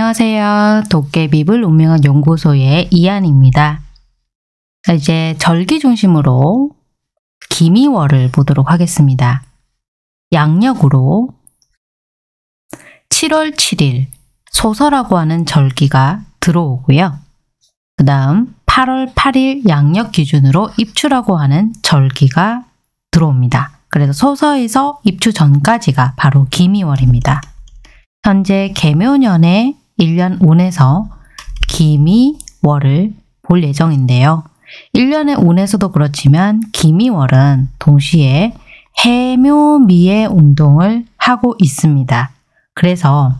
안녕하세요. 도깨비불 운명학 연구소의 이한입니다. 자, 이제 절기 중심으로 기미월을 보도록 하겠습니다. 양력으로 7월 7일 소서라고 하는 절기가 들어오고요. 그 다음 8월 8일 양력 기준으로 입추라고 하는 절기가 들어옵니다. 그래서 소서에서 입추 전까지가 바로 기미월입니다. 현재 개묘년의 1년 운에서 기미월을 볼 예정인데요. 1년의 운에서도 그렇지만 기미월은 동시에 해묘미의 운동을 하고 있습니다. 그래서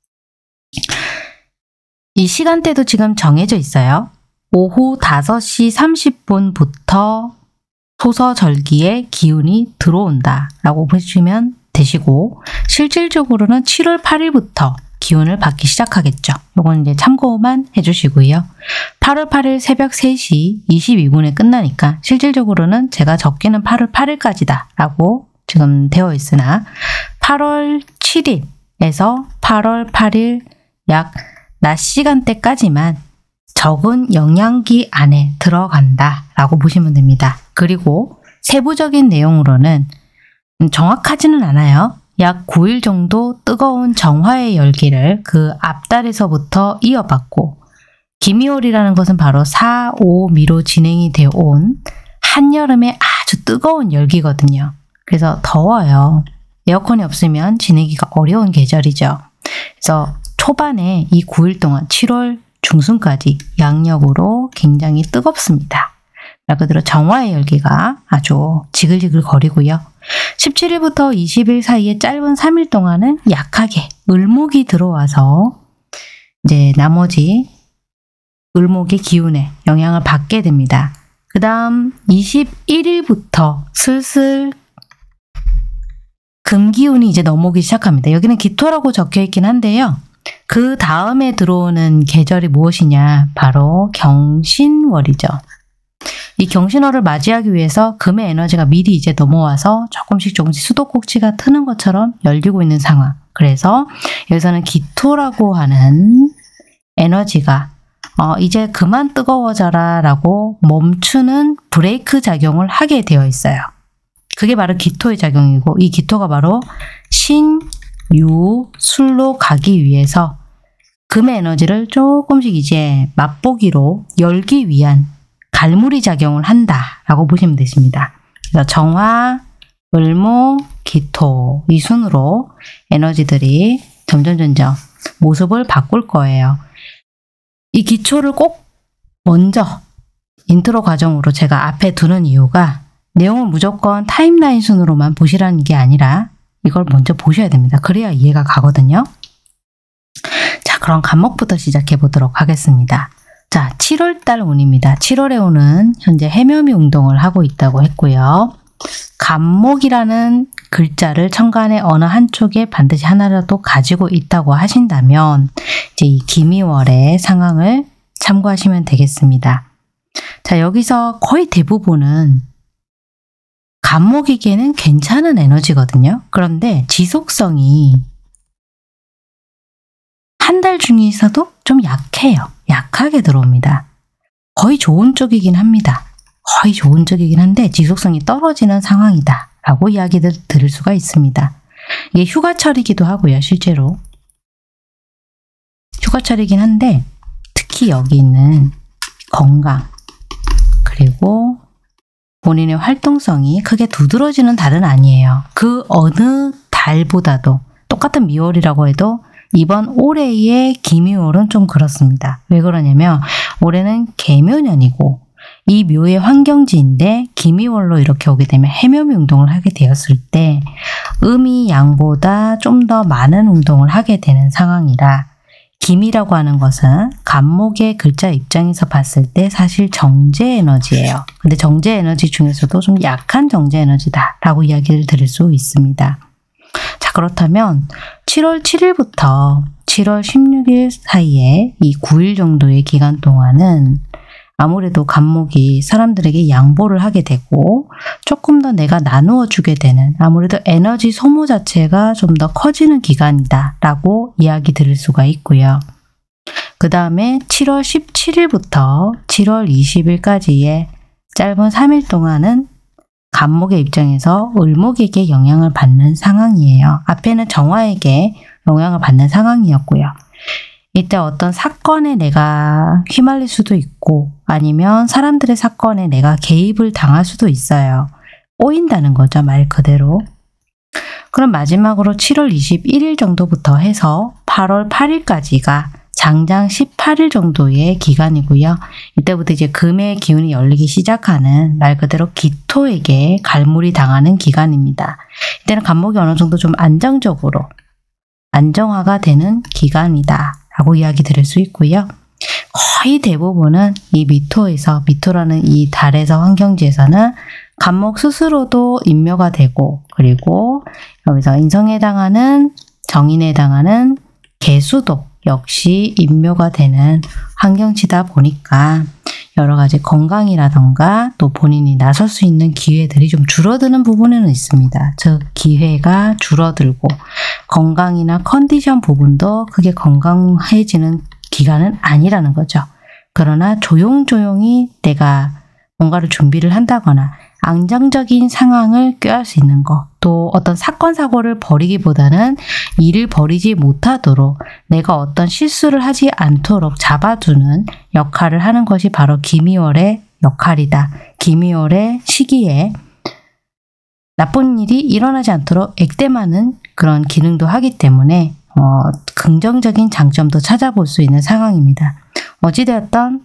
이 시간대도 지금 정해져 있어요. 오후 5시 30분부터 소서절기의 기운이 들어온다 라고 보시면 되시고, 실질적으로는 7월 8일부터 기운을 받기 시작하겠죠. 요건 이제 참고만 해주시고요. 8월 8일 새벽 3시 22분에 끝나니까 실질적으로는 제가 적기는 8월 8일까지다 라고 지금 되어 있으나 8월 7일에서 8월 8일 약 낮 시간대까지만 적은 영향기 안에 들어간다 라고 보시면 됩니다. 그리고 세부적인 내용으로는 정확하지는 않아요. 약 9일 정도 뜨거운 정화의 열기를 그 앞달에서부터 이어받고, 기미월이라는 것은 바로 4, 5미로 진행이 되어 온 한여름의 아주 뜨거운 열기거든요. 그래서 더워요. 에어컨이 없으면 지내기가 어려운 계절이죠. 그래서 초반에 이 9일 동안 7월 중순까지 양력으로 굉장히 뜨겁습니다. 말 그대로 정화의 열기가 아주 지글지글 거리고요. 17일부터 20일 사이에 짧은 3일 동안은 약하게 을목이 들어와서 이제 나머지 을목의 기운에 영향을 받게 됩니다. 그 다음 21일부터 슬슬 금기운이 이제 넘어오기 시작합니다. 여기는 기토라고 적혀 있긴 한데요. 그 다음에 들어오는 계절이 무엇이냐? 바로 경신월이죠. 이 경신월을 맞이하기 위해서 금의 에너지가 미리 이제 넘어와서 조금씩 수도꼭지가 트는 것처럼 열리고 있는 상황. 그래서 여기서는 기토라고 하는 에너지가 이제 그만 뜨거워져라 라고 멈추는 브레이크 작용을 하게 되어 있어요. 그게 바로 기토의 작용이고, 이 기토가 바로 신유술로 가기 위해서 금의 에너지를 조금씩 이제 맛보기로 열기 위한 갈무리 작용을 한다라고 보시면 되십니다. 그래서 정화, 을목, 기토 이 순으로 에너지들이 점점 모습을 바꿀 거예요. 이 기초를 꼭 먼저 인트로 과정으로 제가 앞에 두는 이유가, 내용을 무조건 타임라인 순으로만 보시라는 게 아니라 이걸 먼저 보셔야 됩니다. 그래야 이해가 가거든요. 자, 그럼 간목부터 시작해 보도록 하겠습니다. 자, 7월달 운입니다. 7월의 운은 현재 해묘미 운동을 하고 있다고 했고요. 간목이라는 글자를 천간의 어느 한쪽에 반드시 하나라도 가지고 있다고 하신다면 이제 이 기미월의 상황을 참고하시면 되겠습니다. 자, 여기서 거의 대부분은 간목이기에는 괜찮은 에너지거든요. 그런데 지속성이 한 달 중에서도 좀 약해요. 약하게 들어옵니다. 거의 좋은 쪽이긴 합니다. 거의 좋은 쪽이긴 한데 지속성이 떨어지는 상황이다 라고 이야기를 들을 수가 있습니다. 이게 휴가철이기도 하고요. 실제로 휴가철이긴 한데 특히 여기 있는 건강 그리고 본인의 활동성이 크게 두드러지는 달은 아니에요. 그 어느 달보다도 똑같은 미월이라고 해도 이번 올해의 기미월은 좀 그렇습니다. 왜 그러냐면 올해는 개묘년이고 이 묘의 환경지인데 기미월로 이렇게 오게 되면 해묘미 운동을 하게 되었을 때 음이 양보다 좀 더 많은 운동을 하게 되는 상황이라, 기미라고 하는 것은 간목의 글자 입장에서 봤을 때 사실 정제 에너지예요. 근데 정제 에너지 중에서도 좀 약한 정제 에너지다 라고 이야기를 드릴 수 있습니다. 자, 그렇다면 7월 7일부터 7월 16일 사이에 이 9일 정도의 기간 동안은 아무래도 간목이 사람들에게 양보를 하게 되고 조금 더 내가 나누어 주게 되는, 아무래도 에너지 소모 자체가 좀 더 커지는 기간이다 라고 이야기 드릴 수가 있고요. 그 다음에 7월 17일부터 7월 20일까지의 짧은 3일 동안은 간목의 입장에서 을목에게 영향을 받는 상황이에요. 앞에는 정화에게 영향을 받는 상황이었고요. 이때 어떤 사건에 내가 휘말릴 수도 있고 아니면 사람들의 사건에 내가 개입을 당할 수도 있어요. 꼬인다는 거죠, 말 그대로. 그럼 마지막으로 7월 21일 정도부터 해서 8월 8일까지가 장장 18일 정도의 기간이고요. 이때부터 이제 금의 기운이 열리기 시작하는 말 그대로 기토에게 갈무리 당하는 기간입니다. 이때는 간목이 어느 정도 좀 안정적으로 안정화가 되는 기간이다 라고 이야기 드릴 수 있고요. 거의 대부분은 이 미토라는 이 달에서 환경지에서는 간목 스스로도 인묘가 되고 그리고 여기서 인성에 해당하는 정인에 해당하는 개수도 역시 인묘가 되는 환경지다 보니까 여러 가지 건강이라던가 또 본인이 나설 수 있는 기회들이 좀 줄어드는 부분은 있습니다. 즉 기회가 줄어들고 건강이나 컨디션 부분도 크게 건강해지는 기간은 아니라는 거죠. 그러나 조용조용히 내가 뭔가를 준비를 한다거나 안정적인 상황을 꾀할 수 있는 것, 또 어떤 사건 사고를 벌이기보다는 일을 벌이지 못하도록 내가 어떤 실수를 하지 않도록 잡아두는 역할을 하는 것이 바로 기미월의 역할이다. 기미월의 시기에 나쁜 일이 일어나지 않도록 액땜하는 그런 기능도 하기 때문에 긍정적인 장점도 찾아볼 수 있는 상황입니다. 어찌되었던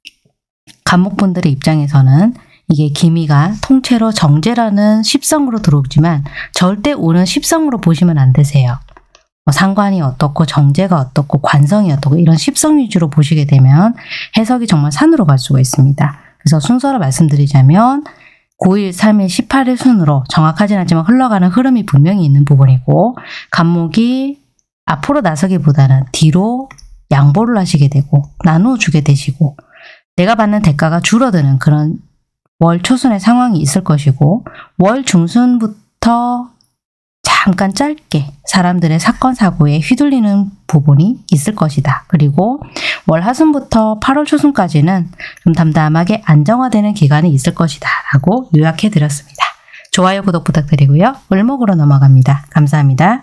간목분들의 입장에서는 이게 기미가 통째로 정제라는 십성으로 들어오지만 절대 오는 십성으로 보시면 안 되세요. 상관이 어떻고 정제가 어떻고 관성이 어떻고 이런 십성 위주로 보시게 되면 해석이 정말 산으로 갈 수가 있습니다. 그래서 순서로 말씀드리자면 9일, 3일, 18일 순으로 정확하진 않지만 흘러가는 흐름이 분명히 있는 부분이고 간목이 앞으로 나서기보다는 뒤로 양보를 하시게 되고 나누어 주게 되시고 내가 받는 대가가 줄어드는 그런 월 초순의 상황이 있을 것이고 월 중순부터 잠깐 짧게 사람들의 사건 사고에 휘둘리는 부분이 있을 것이다. 그리고 월 하순부터 8월 초순까지는 좀 담담하게 안정화되는 기간이 있을 것이다 라고 요약해 드렸습니다. 좋아요, 구독 부탁드리고요. 을목으로 넘어갑니다. 감사합니다.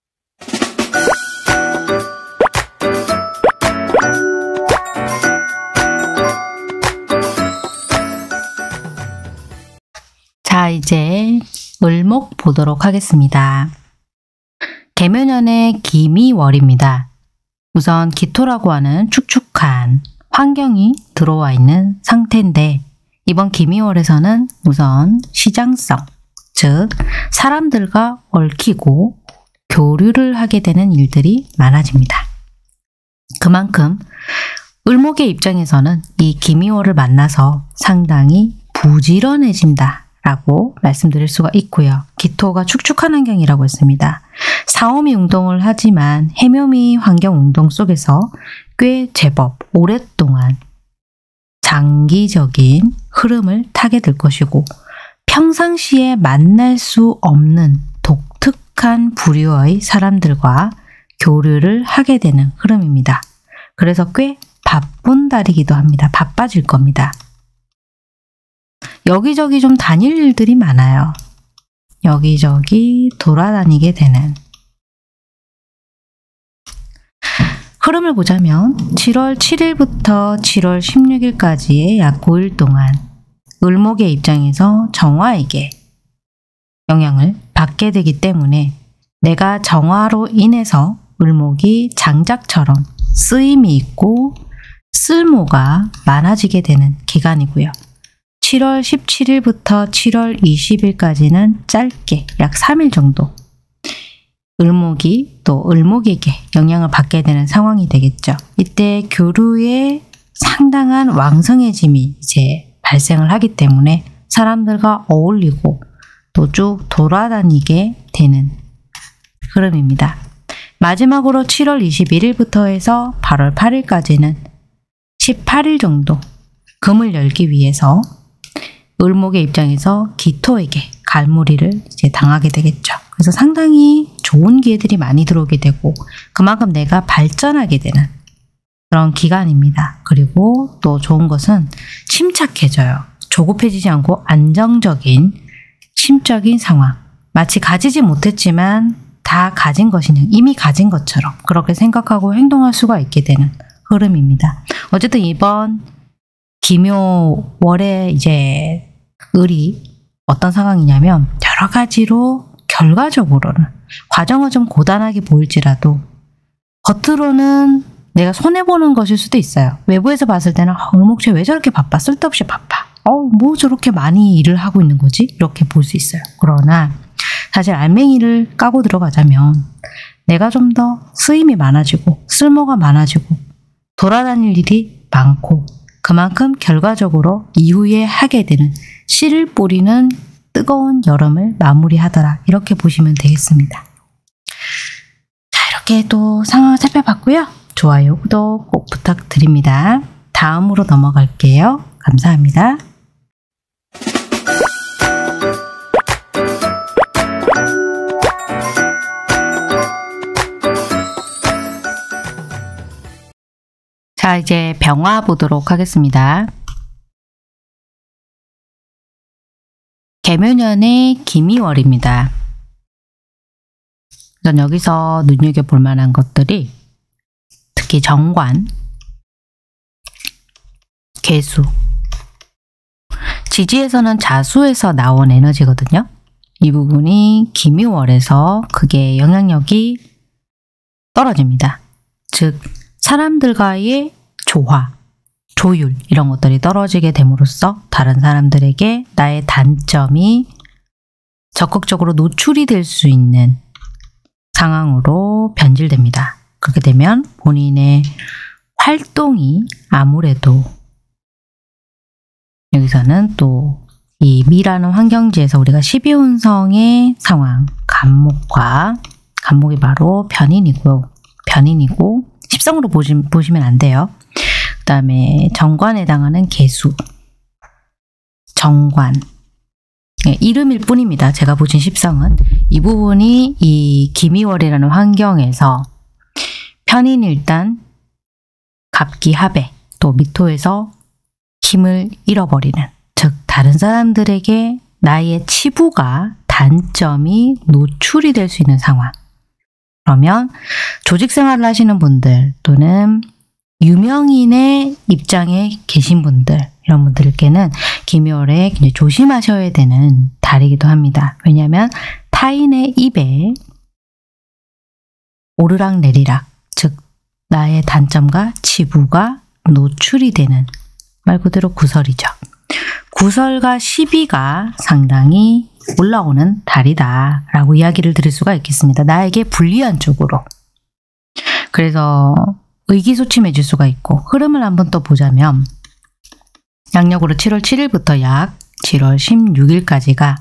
자, 이제 을목 보도록 하겠습니다. 개묘년의 기미월입니다. 우선 기토라고 하는 축축한 환경이 들어와 있는 상태인데 이번 기미월에서는 우선 시장성, 즉 사람들과 얽히고 교류를 하게 되는 일들이 많아집니다. 그만큼 을목의 입장에서는 이 기미월을 만나서 상당히 부지런해진다 라고 말씀드릴 수가 있고요. 기토가 축축한 환경이라고 했습니다. 사오미 운동을 하지만 해묘미 환경 운동 속에서 꽤 제법 오랫동안 장기적인 흐름을 타게 될 것이고 평상시에 만날 수 없는 독특한 부류의 사람들과 교류를 하게 되는 흐름입니다. 그래서 꽤 바쁜 달이기도 합니다. 바빠질 겁니다. 여기저기 좀 다닐 일들이 많아요. 여기저기 돌아다니게 되는 흐름을 보자면 7월 7일부터 7월 16일까지의 약 9일 동안 을목의 입장에서 정화에게 영향을 받게 되기 때문에 내가 정화로 인해서 을목이 장작처럼 쓰임이 있고 쓸모가 많아지게 되는 기간이고요. 7월 17일부터 7월 20일까지는 짧게 약 3일 정도 을목이 또 을목에게 영향을 받게 되는 상황이 되겠죠. 이때 교류에 상당한 왕성해짐이 이제 발생을 하기 때문에 사람들과 어울리고 또 쭉 돌아다니게 되는 흐름입니다. 마지막으로 7월 21일부터 해서 8월 8일까지는 18일 정도 금을 열기 위해서 을목의 입장에서 기토에게 갈무리를 이제 당하게 되겠죠. 그래서 상당히 좋은 기회들이 많이 들어오게 되고 그만큼 내가 발전하게 되는 그런 기간입니다. 그리고 또 좋은 것은 침착해져요. 조급해지지 않고 안정적인 심적인 상황. 마치 가지지 못했지만 다 가진 것이냐, 이미 가진 것처럼 그렇게 생각하고 행동할 수가 있게 되는 흐름입니다. 어쨌든 이번 기묘월의 이제 을이 어떤 상황이냐면 여러 가지로 결과적으로는 과정은 좀 고단하게 보일지라도 겉으로는 내가 손해보는 것일 수도 있어요. 외부에서 봤을 때는 을목체 왜 저렇게 바빠? 쓸데없이 바빠. 뭐 저렇게 많이 일을 하고 있는 거지? 이렇게 볼 수 있어요. 그러나 사실 알맹이를 까고 들어가자면 내가 좀 더 쓰임이 많아지고 쓸모가 많아지고 돌아다닐 일이 많고 그만큼 결과적으로 이후에 하게 되는 씨를 뿌리는 뜨거운 여름을 마무리하더라. 이렇게 보시면 되겠습니다. 자, 이렇게 또 상황을 살펴봤고요. 좋아요, 구독 꼭 부탁드립니다. 다음으로 넘어갈게요. 감사합니다. 자, 이제 병화 보도록 하겠습니다. 개묘년의 기미월입니다. 전 여기서 눈여겨볼 만한 것들이 특히 정관, 계수, 지지에서는 자수에서 나온 에너지거든요. 이 부분이 기묘월에서 그게 영향력이 떨어집니다. 즉 사람들과의 조화, 조율 이런 것들이 떨어지게 됨으로써 다른 사람들에게 나의 단점이 적극적으로 노출이 될 수 있는 상황으로 변질됩니다. 그렇게 되면 본인의 활동이 아무래도 여기서는 또 이 미라는 환경지에서 우리가 12운성의 상황, 간목이 바로 변인이고 10성으로 보시면 안 돼요. 그 다음에 정관에 해당하는 계수, 정관, 이름일 뿐입니다. 제가 보신 10성은. 이 부분이 이 기미월이라는 환경에서 편인이 일단 갑기합에 또 미토에서 힘을 잃어버리는, 즉 다른 사람들에게 나의 치부가, 단점이 노출이 될 수 있는 상황. 그러면 조직 생활을 하시는 분들 또는 유명인의 입장에 계신 분들, 이런 분들께는 기묘월에 굉장히 조심하셔야 되는 달이기도 합니다. 왜냐하면 타인의 입에 오르락내리락, 즉 나의 단점과 치부가 노출이 되는, 말 그대로 구설이죠. 구설과 시비가 상당히 올라오는 달이다 라고 이야기를 드릴 수가 있겠습니다. 나에게 불리한 쪽으로. 그래서 의기소침해질 수가 있고, 흐름을 한번 또 보자면 양력으로 7월 7일부터 약 7월 16일까지가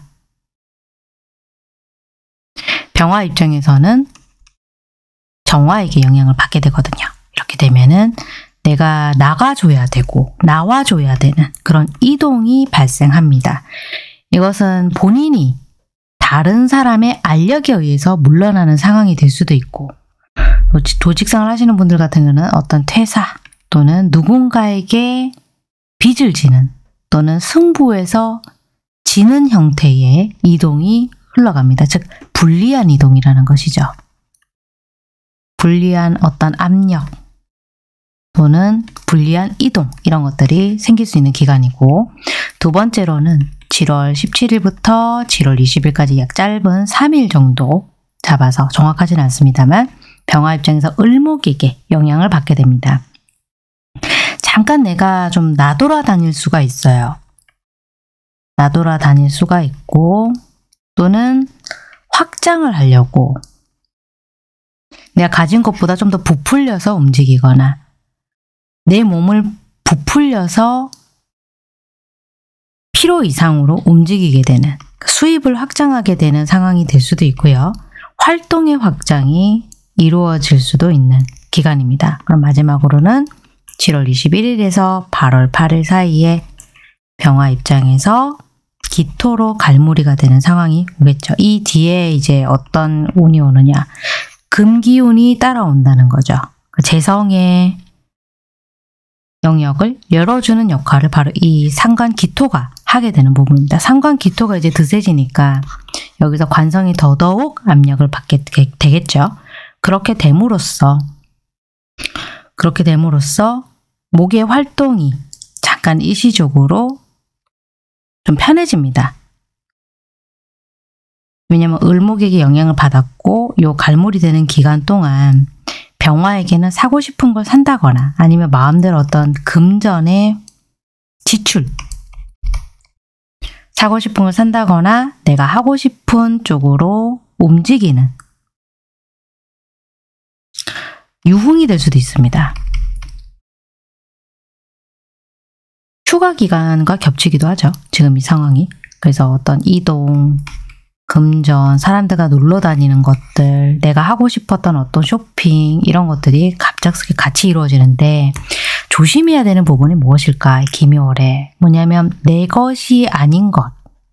병화 입장에서는 정화에게 영향을 받게 되거든요. 이렇게 되면은 내가 나가줘야 되고 나와줘야 되는 그런 이동이 발생합니다. 이것은 본인이 다른 사람의 알력에 의해서 물러나는 상황이 될 수도 있고, 조직생활 하시는 분들 같은 경우는 어떤 퇴사 또는 누군가에게 빚을 지는 또는 승부에서 지는 형태의 이동이 흘러갑니다. 즉 불리한 이동이라는 것이죠. 불리한 어떤 압력 또는 불리한 이동, 이런 것들이 생길 수 있는 기간이고, 두 번째로는 7월 17일부터 7월 20일까지 약 짧은 3일 정도 잡아서, 정확하지는 않습니다만 병화 입장에서 을목에게 영향을 받게 됩니다. 잠깐 내가 좀 나돌아다닐 수가 있어요. 나돌아다닐 수가 있고, 또는 확장을 하려고 내가 가진 것보다 좀 더 부풀려서 움직이거나 내 몸을 부풀려서 필요 이상으로 움직이게 되는, 수입을 확장하게 되는 상황이 될 수도 있고요. 활동의 확장이 이루어질 수도 있는 기간입니다. 그럼 마지막으로는 7월 21일에서 8월 8일 사이에 병화 입장에서 기토로 갈무리가 되는 상황이 오겠죠. 이 뒤에 이제 어떤 운이 오느냐, 금기운이 따라온다는 거죠. 재성의 영역을 열어주는 역할을 바로 이 상관기토가 하게 되는 부분입니다. 상관기토가 이제 드세지니까 여기서 관성이 더더욱 압력을 받게 되겠죠. 그렇게 됨으로써 목의 활동이 잠깐 일시적으로 좀 편해집니다. 왜냐면 을목에게 영향을 받았고 요 갈몰이 되는 기간 동안 병화에게는 사고 싶은 걸 산다거나 아니면 마음대로 어떤 금전의 지출, 사고 싶은 걸 산다거나 내가 하고 싶은 쪽으로 움직이는 유흥이 될 수도 있습니다. 휴가 기간과 겹치기도 하죠. 지금 이 상황이. 그래서 어떤 이동, 금전, 사람들과 놀러 다니는 것들, 내가 하고 싶었던 어떤 쇼핑 이런 것들이 갑작스럽게 같이 이루어지는데 조심해야 되는 부분이 무엇일까? 기묘월에 뭐냐면 내 것이 아닌 것,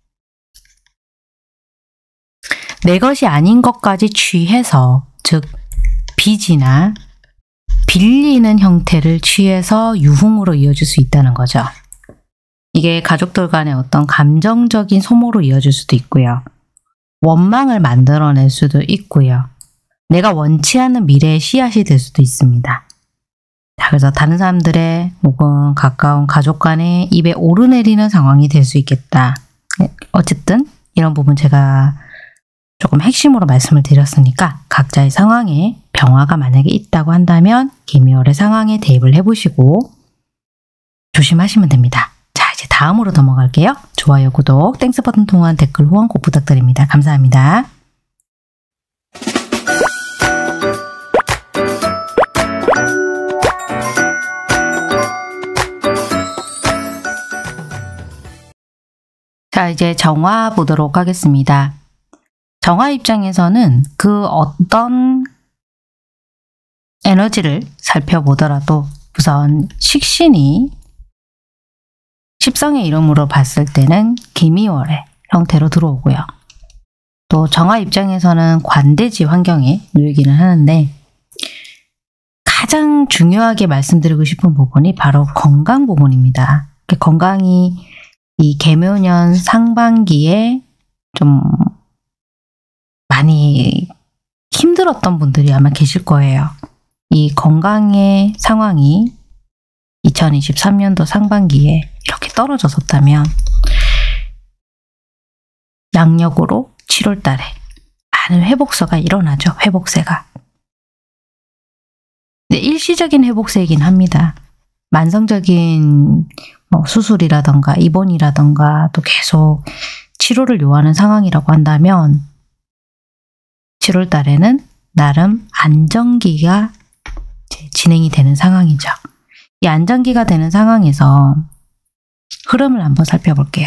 내 것이 아닌 것까지 취해서, 즉 빚이나 빌리는 형태를 취해서 유흥으로 이어질 수 있다는 거죠. 이게 가족들 간의 어떤 감정적인 소모로 이어질 수도 있고요. 원망을 만들어낼 수도 있고요. 내가 원치 않는 미래의 씨앗이 될 수도 있습니다. 자, 그래서 다른 사람들의 혹은 가까운 가족 간의 입에 오르내리는 상황이 될 수 있겠다. 어쨌든 이런 부분 제가 조금 핵심으로 말씀을 드렸으니까 각자의 상황에 병화가 만약에 있다고 한다면 기묘월의 상황에 대입을 해보시고 조심하시면 됩니다. 자, 이제 다음으로 넘어갈게요. 좋아요, 구독, 땡스 버튼 통한 댓글 후원 꼭 부탁드립니다. 감사합니다. 자, 이제 정화 보도록 하겠습니다. 정화 입장에서는 그 어떤 에너지를 살펴보더라도 우선 식신이 십성의 이름으로 봤을 때는 기미월의 형태로 들어오고요. 또 정화 입장에서는 관대지 환경에 놓이기는 하는데 가장 중요하게 말씀드리고 싶은 부분이 바로 건강 부분입니다. 건강이 이 개묘년 상반기에 좀 많이 힘들었던 분들이 아마 계실 거예요. 이 건강의 상황이 2023년도 상반기에 이렇게 떨어졌었다면 양력으로 7월 달에 많은 회복세가 일어나죠. 회복세가. 근데 일시적인 회복세이긴 합니다. 만성적인 수술이라던가 입원이라던가 또 계속 치료를 요하는 상황이라고 한다면 7월 달에는 나름 안정기가 진행이 되는 상황이죠. 이 안정기가 되는 상황에서 흐름을 한번 살펴볼게요.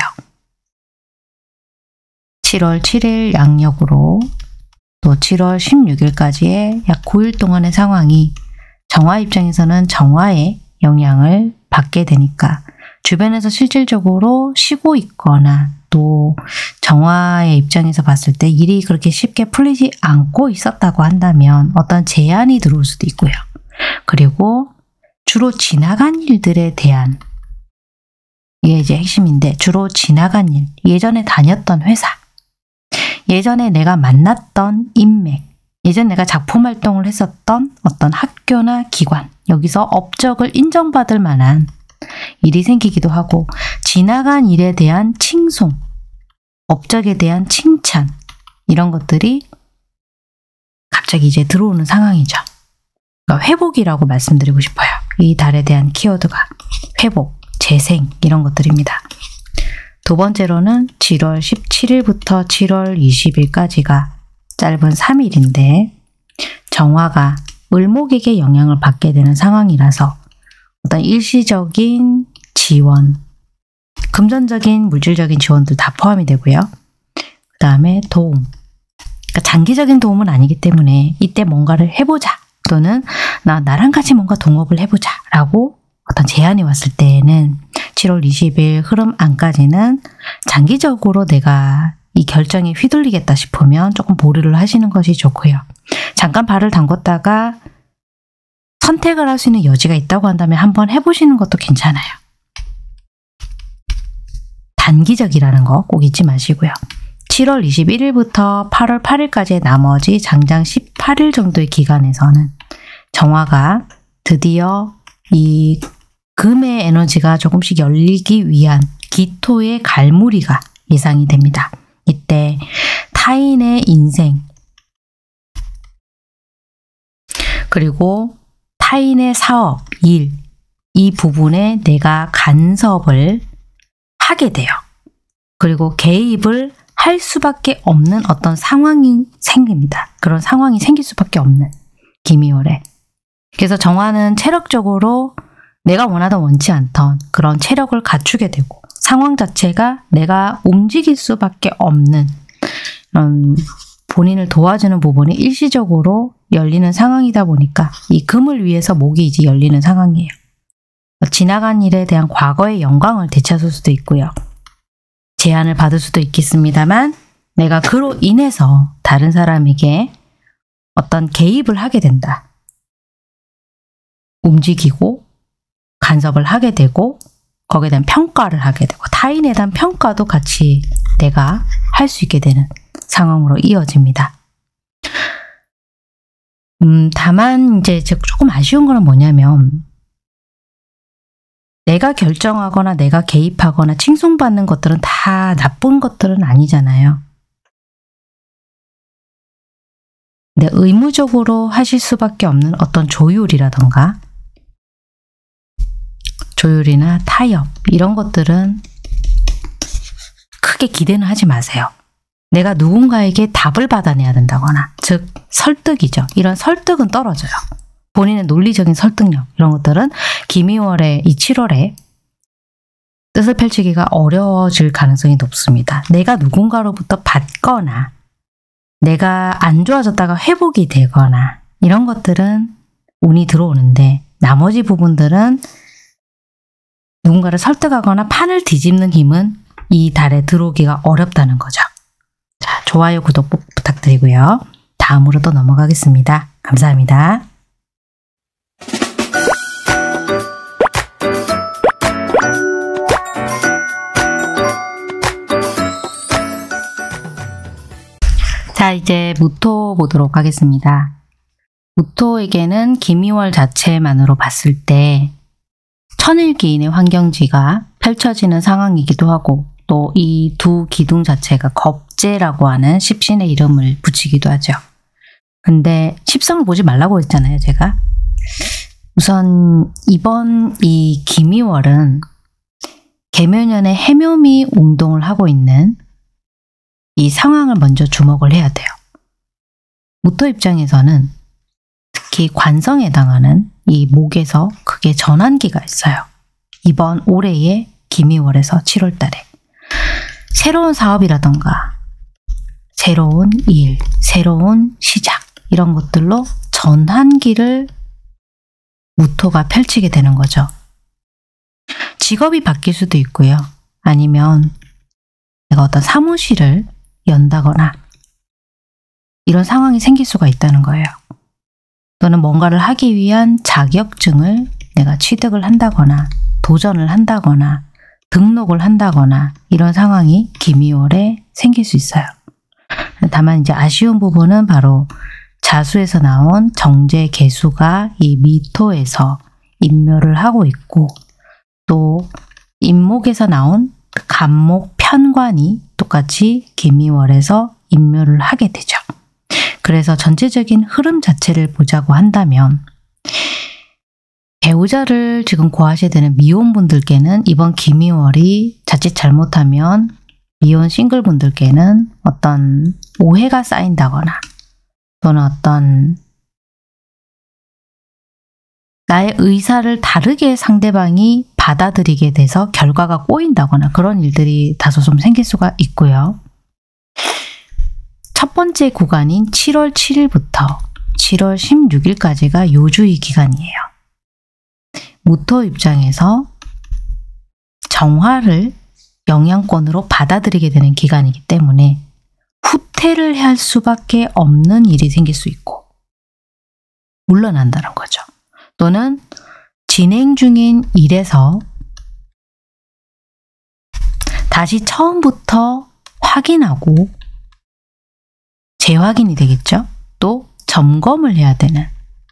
7월 7일 양력으로 또 7월 16일까지의 약 9일 동안의 상황이 정화 입장에서는 정화의 영향을 받게 되니까 주변에서 실질적으로 쉬고 있거나 또 정화의 입장에서 봤을 때 일이 그렇게 쉽게 풀리지 않고 있었다고 한다면 어떤 제한이 들어올 수도 있고요. 그리고 주로 지나간 일들에 대한, 이게 이제 핵심인데, 주로 지나간 일, 예전에 다녔던 회사, 예전에 내가 만났던 인맥, 예전 내가 작품 활동을 했었던 어떤 학교나 기관, 여기서 업적을 인정받을 만한 일이 생기기도 하고, 지나간 일에 대한 칭송, 업적에 대한 칭찬, 이런 것들이 갑자기 이제 들어오는 상황이죠. 그러니까 회복이라고 말씀드리고 싶어요. 이 달에 대한 키워드가 회복, 재생 이런 것들입니다. 두 번째로는 7월 17일부터 7월 20일까지가 짧은 3일인데 정화가 을목에게 영향을 받게 되는 상황이라서 어떤 일시적인 지원, 금전적인 물질적인 지원들 다 포함이 되고요. 그 다음에 도움, 그러니까 장기적인 도움은 아니기 때문에 이때 뭔가를 해보자 또는 나랑 같이 뭔가 동업을 해보자 라고 어떤 제안이 왔을 때에는 7월 20일 흐름 안까지는 장기적으로 내가 이 결정에 휘둘리겠다 싶으면 조금 보류를 하시는 것이 좋고요. 잠깐 발을 담궜다가 선택을 할 수 있는 여지가 있다고 한다면 한번 해보시는 것도 괜찮아요. 단기적이라는 거 꼭 잊지 마시고요. 7월 21일부터 8월 8일까지의 나머지 장장 18일 정도의 기간에서는 정화가 드디어 이 금의 에너지가 조금씩 열리기 위한 기토의 갈무리가 예상이 됩니다. 이때 타인의 인생 그리고 타인의 사업, 일, 이 부분에 내가 간섭을 하게 돼요. 그리고 개입을 할 수밖에 없는 어떤 상황이 생깁니다. 그런 상황이 생길 수밖에 없는 기미월에. 그래서 정화는 체력적으로 내가 원하던 원치 않던 그런 체력을 갖추게 되고 상황 자체가 내가 움직일 수밖에 없는 그런 본인을 도와주는 부분이 일시적으로 열리는 상황이다 보니까 이 금을 위해서 목이 이제 열리는 상황이에요. 지나간 일에 대한 과거의 영광을 되찾을 수도 있고요. 제안을 받을 수도 있겠습니다만 내가 그로 인해서 다른 사람에게 어떤 개입을 하게 된다. 움직이고 간섭을 하게 되고 거기에 대한 평가를 하게 되고 타인에 대한 평가도 같이 내가 할 수 있게 되는 상황으로 이어집니다. 다만 이제 조금 아쉬운 거는 뭐냐면 내가 결정하거나 내가 개입하거나 칭송받는 것들은 다 나쁜 것들은 아니잖아요. 근데 의무적으로 하실 수밖에 없는 어떤 조율이라던가 조율이나 타협 이런 것들은 크게 기대는 하지 마세요. 내가 누군가에게 답을 받아내야 된다거나 즉 설득이죠. 이런 설득은 떨어져요. 본인의 논리적인 설득력 이런 것들은 기미월의 이 7월에 뜻을 펼치기가 어려워질 가능성이 높습니다. 내가 누군가로부터 받거나 내가 안 좋아졌다가 회복이 되거나 이런 것들은 운이 들어오는데 나머지 부분들은 누군가를 설득하거나 판을 뒤집는 힘은 이 달에 들어오기가 어렵다는 거죠. 자, 좋아요, 구독 꼭 부탁드리고요. 다음으로 또 넘어가겠습니다. 감사합니다. 자, 이제 무토 보도록 하겠습니다. 무토에게는 기미월 자체만으로 봤을 때 천일기인의 환경지가 펼쳐지는 상황이기도 하고 또 이 두 기둥 자체가 겁재라고 하는 십신의 이름을 붙이기도 하죠. 근데 십성을 보지 말라고 했잖아요, 제가. 우선 이번 이 기미월은 계묘년에 해묘미 운동을 하고 있는 이 상황을 먼저 주목을 해야 돼요. 무토 입장에서는 특히 관성에 해당하는 이 목에서 그게 전환기가 있어요. 이번 올해의 기미월에서 7월 달에 새로운 사업이라던가 새로운 일, 새로운 시작 이런 것들로 전환기를 무토가 펼치게 되는 거죠. 직업이 바뀔 수도 있고요. 아니면 내가 어떤 사무실을 연다거나 이런 상황이 생길 수가 있다는 거예요. 또는 뭔가를 하기 위한 자격증을 내가 취득을 한다거나 도전을 한다거나 등록을 한다거나 이런 상황이 기미월에 생길 수 있어요. 다만 이제 아쉬운 부분은 바로 자수에서 나온 정제 개수가 이 미토에서 인묘를 하고 있고 또 인목에서 나온 간목 편관이 똑같이 기미월에서 인묘를 하게 되죠. 그래서 전체적인 흐름 자체를 보자고 한다면 배우자를 지금 구하셔야 되는 미혼분들께는 이번 기미월이 자칫 잘못하면 미혼 싱글분들께는 어떤 오해가 쌓인다거나 또는 어떤 나의 의사를 다르게 상대방이 받아들이게 돼서 결과가 꼬인다거나 그런 일들이 다소 좀 생길 수가 있고요. 첫 번째 구간인 7월 7일부터 7월 16일까지가 요주의 기간이에요. 무토 입장에서 정화를 영향권으로 받아들이게 되는 기간이기 때문에 후퇴를 할 수밖에 없는 일이 생길 수 있고 물러난다는 거죠. 또는 진행 중인 일에서 다시 처음부터 확인하고 재확인이 되겠죠. 또 점검을 해야 되는,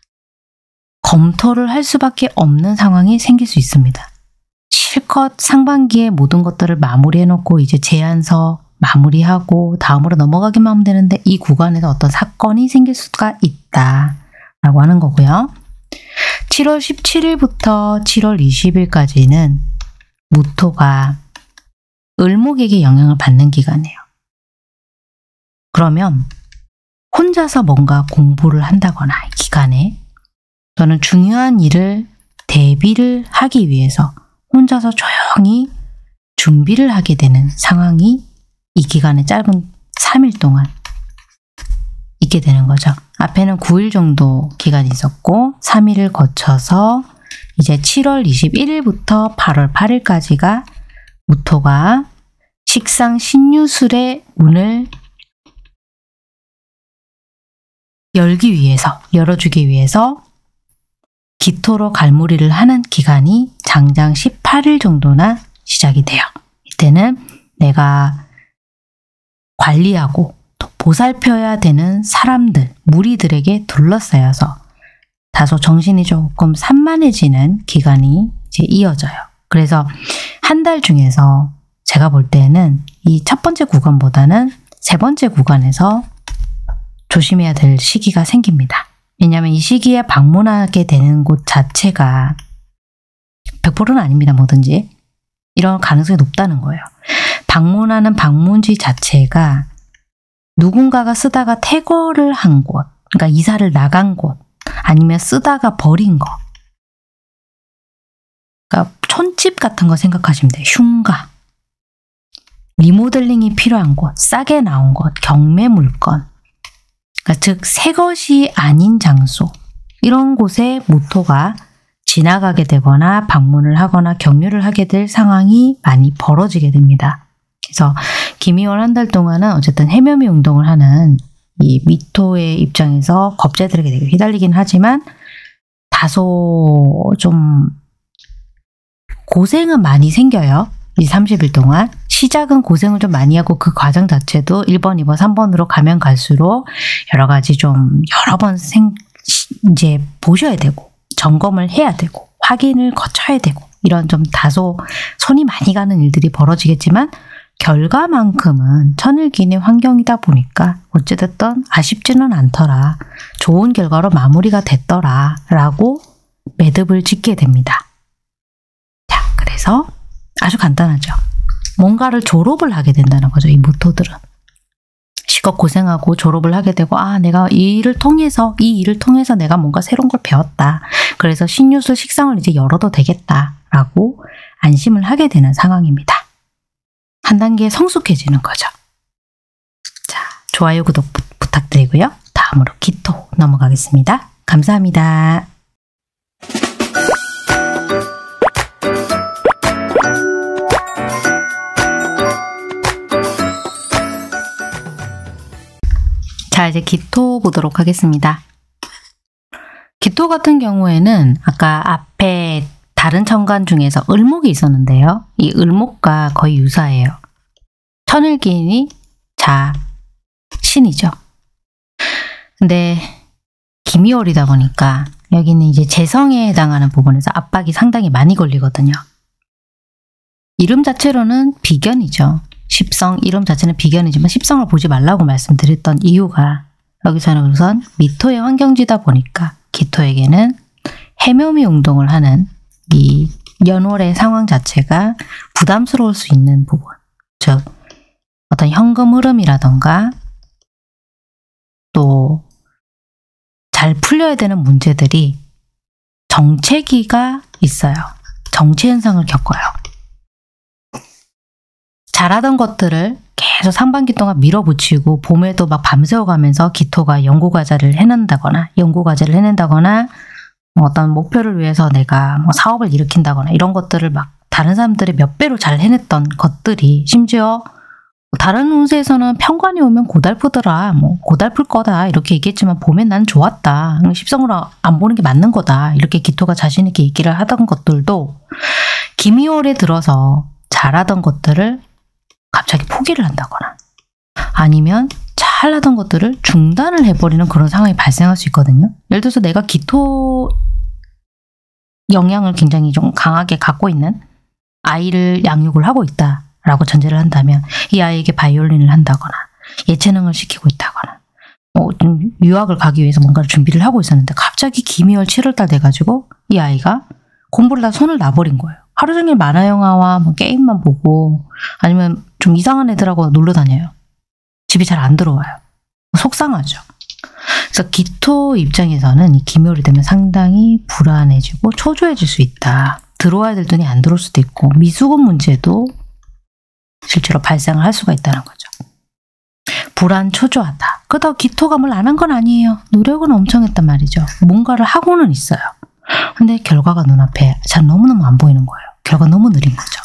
검토를 할 수밖에 없는 상황이 생길 수 있습니다. 실컷 상반기에 모든 것들을 마무리해놓고 이제 제안서 마무리하고 다음으로 넘어가기만 하면 되는데 이 구간에서 어떤 사건이 생길 수가 있다라고 하는 거고요. 7월 17일부터 7월 20일까지는 무토가 을목에게 영향을 받는 기간이에요. 그러면 혼자서 뭔가 공부를 한다거나 이 기간에 저는 중요한 일을 대비를 하기 위해서 혼자서 조용히 준비를 하게 되는 상황이 이 기간의 짧은 3일 동안 있게 되는 거죠. 앞에는 9일 정도 기간이 있었고 3일을 거쳐서 이제 7월 21일부터 8월 8일까지가 무토가 식상 신유술의 운을 열어주기 위해서 기토로 갈무리를 하는 기간이 장장 18일 정도나 시작이 돼요. 이때는 내가 관리하고 또 보살펴야 되는 사람들, 무리들에게 둘러싸여서 다소 정신이 조금 산만해지는 기간이 이제 이어져요. 그래서 한 달 중에서 제가 볼 때는 이 첫 번째 구간보다는 세 번째 구간에서 조심해야 될 시기가 생깁니다. 왜냐하면 이 시기에 방문하게 되는 곳 자체가 100%는 아닙니다. 뭐든지. 이런 가능성이 높다는 거예요. 방문하는 방문지 자체가 누군가가 쓰다가 퇴거를 한 곳, 그러니까 이사를 나간 곳, 아니면 쓰다가 버린 거. 그러니까 촌집 같은 거 생각하시면 돼요. 흉가. 리모델링이 필요한 곳, 싸게 나온 곳, 경매 물건. 그러니까 즉 새 것이 아닌 장소, 이런 곳에 무토가 지나가게 되거나 방문을 하거나 경유를 하게 될 상황이 많이 벌어지게 됩니다. 그래서 김이월 한 달 동안은 어쨌든 해묘미 운동을 하는 이 미토의 입장에서 겁재들에게 되게 휘달리긴 하지만 다소 좀 고생은 많이 생겨요. 이 30일 동안. 시작은 고생을 좀 많이 하고 그 과정 자체도 1번, 2번, 3번으로 가면 갈수록 여러 가지 좀 여러 번 이제 보셔야 되고 점검을 해야 되고 확인을 거쳐야 되고 이런 좀 다소 손이 많이 가는 일들이 벌어지겠지만 결과만큼은 천을기인의 환경이다 보니까 어찌됐든 아쉽지는 않더라. 좋은 결과로 마무리가 됐더라 라고 매듭을 짓게 됩니다. 자, 그래서 아주 간단하죠. 뭔가를 졸업을 하게 된다는 거죠. 이 무토들은. 실컷 고생하고 졸업을 하게 되고 내가 이 일을 통해서 내가 뭔가 새로운 걸 배웠다. 그래서 신유술 식상을 이제 열어도 되겠다 라고 안심을 하게 되는 상황입니다. 한 단계 성숙해지는 거죠. 자, 좋아요, 구독 부탁드리고요. 다음으로 기토 넘어가겠습니다. 감사합니다. 자, 이제 기토 보도록 하겠습니다. 기토 같은 경우에는 아까 앞에 다른 천간 중에서 을목이 있었는데요. 이 을목과 거의 유사해요. 천을기인이 신이죠. 근데 김이월이다 보니까 여기는 이제 재성에 해당하는 부분에서 압박이 상당히 많이 걸리거든요. 이름 자체로는 비견이죠. 십성, 이름 자체는 비견이지만 십성을 보지 말라고 말씀드렸던 이유가 여기서는 우선 미토의 환경지다 보니까 기토에게는 해묘미 운동을 하는 이 연월의 상황 자체가 부담스러울 수 있는 부분, 즉 어떤 현금 흐름이라던가 또 잘 풀려야 되는 문제들이 정체기가 있어요. 정체 현상을 겪어요. 잘하던 것들을 계속 상반기 동안 밀어붙이고 봄에도 막 밤새워가면서 기토가 연구과제를 해낸다거나 어떤 목표를 위해서 내가 사업을 일으킨다거나 이런 것들을 막 다른 사람들이 몇 배로 잘 해냈던 것들이 심지어 다른 운세에서는 편관이 오면 고달프더라, 뭐 고달플 거다 이렇게 얘기했지만 봄에 난 좋았다, 십성으로 안 보는 게 맞는 거다 이렇게 기토가 자신 있게 얘기를 하던 것들도 김이월에 들어서 잘하던 것들을 갑자기 포기를 한다거나 아니면 잘하던 것들을 중단을 해버리는 그런 상황이 발생할 수 있거든요. 예를 들어서 내가 기토 영향을 굉장히 좀 강하게 갖고 있는 아이를 양육을 하고 있다 라고 전제를 한다면 이 아이에게 바이올린을 한다거나 예체능을 시키고 있다거나 좀 유학을 가기 위해서 뭔가를 준비를 하고 있었는데 갑자기 김이월 7월달 돼가지고 이 아이가 공부를 다 손을 놔버린 거예요. 하루 종일 만화영화와 뭐 게임만 보고 아니면 좀 이상한 애들하고 놀러 다녀요. 집이 잘 안 들어와요. 속상하죠. 그래서 기토 입장에서는 이 김이월이 되면 상당히 불안해지고 초조해질 수 있다. 들어와야 될 돈이 안 들어올 수도 있고 미수금 문제도 실제로 발생을 할 수가 있다는 거죠. 불안, 초조하다. 그렇다고 기토가 뭘 안 한 건 아니에요. 노력은 엄청 했단 말이죠. 뭔가를 하고는 있어요. 근데 결과가 눈앞에 잘 너무너무 안 보이는 거예요. 결과가 너무 느린 거죠.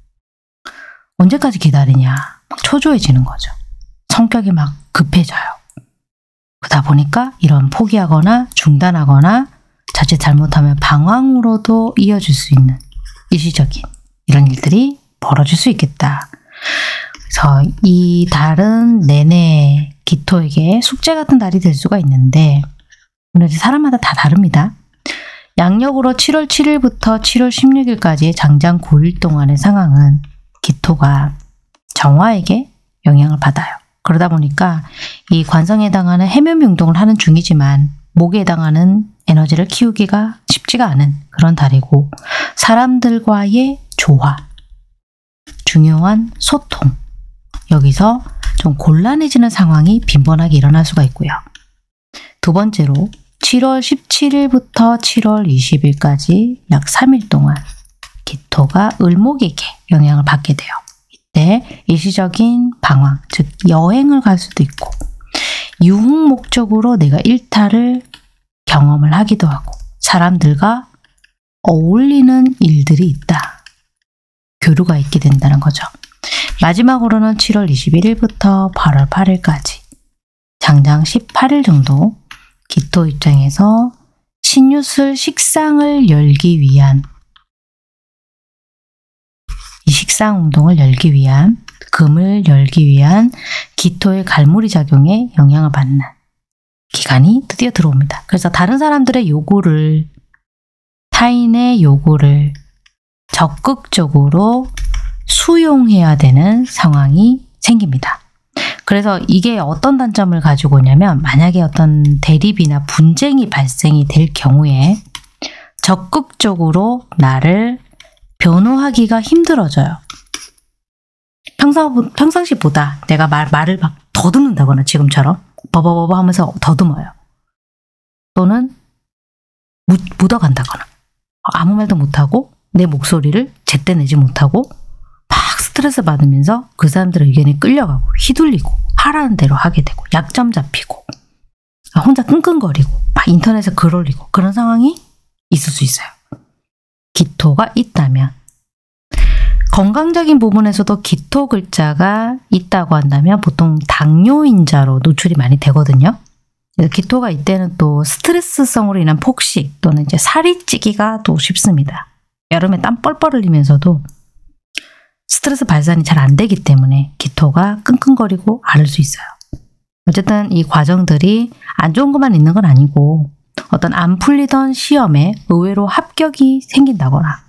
언제까지 기다리냐. 막 초조해지는 거죠. 성격이 막 급해져요. 그러다 보니까 이런 포기하거나 중단하거나 자칫 잘못하면 방황으로도 이어질 수 있는 일시적인 이런 일들이 벌어질 수 있겠다. 그래서 이 달은 내내 기토에게 숙제 같은 달이 될 수가 있는데 오늘 사람마다 다 다릅니다. 양력으로 7월 7일부터 7월 16일까지의 장장 9일 동안의 상황은 기토가 정화에게 영향을 받아요. 그러다 보니까 이 관성에 해당하는 해묘미 운동을 하는 중이지만 목에 해당하는 에너지를 키우기가 쉽지가 않은 그런 달이고 사람들과의 조화, 중요한 소통, 여기서 좀 곤란해지는 상황이 빈번하게 일어날 수가 있고요. 두 번째로 7월 17일부터 7월 20일까지 약 3일 동안 기토가 을목에게 영향을 받게 돼요. 이때 일시적인 방황, 즉 여행을 갈 수도 있고 유흥 목적으로 내가 일탈을 경험을 하기도 하고 사람들과 어울리는 일들이 있다. 교류가 있게 된다는 거죠. 마지막으로는 7월 21일부터 8월 8일까지 장장 18일 정도 기토 입장에서 신유술 식상을 열기 위한 이 식상 운동을 열기 위한 금을 열기 위한 기토의 갈무리 작용에 영향을 받는 기간이 드디어 들어옵니다. 그래서 다른 사람들의 요구를 타인의 요구를 적극적으로 수용해야 되는 상황이 생깁니다. 그래서 이게 어떤 단점을 가지고 오냐면 만약에 어떤 대립이나 분쟁이 발생이 될 경우에 적극적으로 나를 변호하기가 힘들어져요. 평상시보다 내가 말을 막 더듬는다거나 지금처럼 버버버버 하면서 더듬어요. 또는 묻어간다거나 아무 말도 못하고 내 목소리를 제때 내지 못하고 막 스트레스 받으면서 그 사람들의 의견에 끌려가고 휘둘리고 하라는 대로 하게 되고 약점 잡히고 혼자 끙끙거리고 막 인터넷에 글 올리고 그런 상황이 있을 수 있어요. 기토가 있다면 건강적인 부분에서도 기토 글자가 있다고 한다면 보통 당뇨인자로 노출이 많이 되거든요. 그래서 기토가 이때는 또 스트레스성으로 인한 폭식 또는 이제 살이 찌기가 또 쉽습니다. 여름에 땀 뻘뻘 흘리면서도 스트레스 발산이 잘 안 되기 때문에 기토가 끙끙거리고 앓을 수 있어요. 어쨌든 이 과정들이 안 좋은 것만 있는 건 아니고 어떤 안 풀리던 시험에 의외로 합격이 생긴다거나